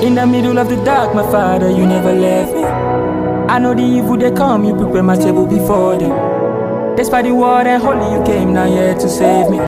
In the middle of the dark, my Father, you never left me. I know the evil they come, you prepare my table before them. Despite the war and holy, you came now here to save me.